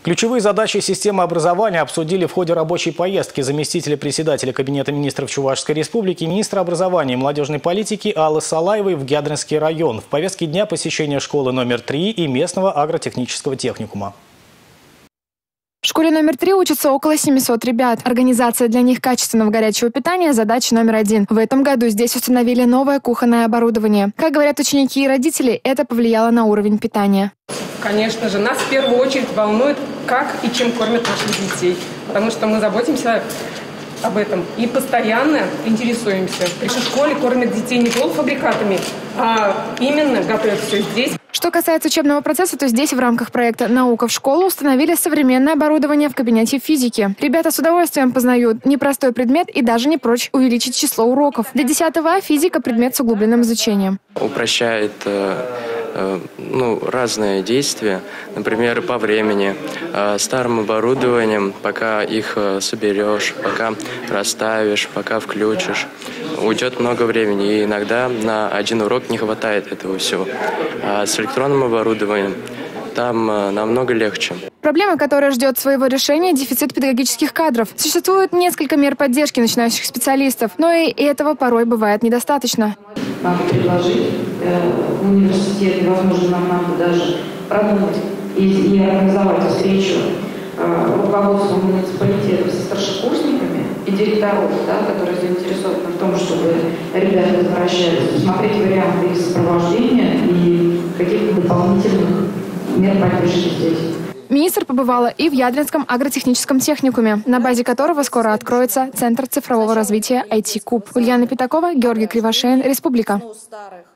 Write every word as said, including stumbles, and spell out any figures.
Ключевые задачи системы образования обсудили в ходе рабочей поездки заместителя председателя Кабинета министров Чувашской республики, министра образования и молодежной политики Аллы Салаевой в Гядринский район. В повестке дня посещение школы номер три и местного агротехнического техникума. В школе номер три учатся около семисот ребят. Организация для них качественного горячего питания – задача номер один. В этом году здесь установили новое кухонное оборудование. Как говорят ученики и родители, это повлияло на уровень питания. Конечно же, нас в первую очередь волнует, как и чем кормят наших детей. Потому что мы заботимся об этом и постоянно интересуемся. В нашей школе кормят детей не полуфабрикатами, а именно готовят все здесь. Что касается учебного процесса, то здесь в рамках проекта «Наука в школу» установили современное оборудование в кабинете физики. Ребята с удовольствием познают непростой предмет и даже не прочь увеличить число уроков. Для десятого А физика – предмет с углубленным изучением. Упрощает э, ну, разные действия, например, по времени. Э, старым оборудованием, пока их э, соберешь, пока расставишь, пока включишь, уйдет много времени. И иногда на один урок не хватает этого всего. А с электронным оборудованием там э, намного легче. Проблема, которая ждет своего решения – дефицит педагогических кадров. Существует несколько мер поддержки начинающих специалистов, но и этого порой бывает недостаточно. Надо предложить э, в университете, возможно, нам надо даже продумать и, и организовать встречу э, руководства муниципалитетов со старшекурсниками и директоров, да, которые заинтересованы в том, чтобы ребята возвращались, смотреть варианты их сопровождения и каких-то дополнительных мер поддержки здесь. Министр побывала и в Ядринском агротехническом техникуме, на базе которого скоро откроется Центр цифрового развития ай ти-Куб. Ульяна Пятакова, Георгий Кривошеин, Республика.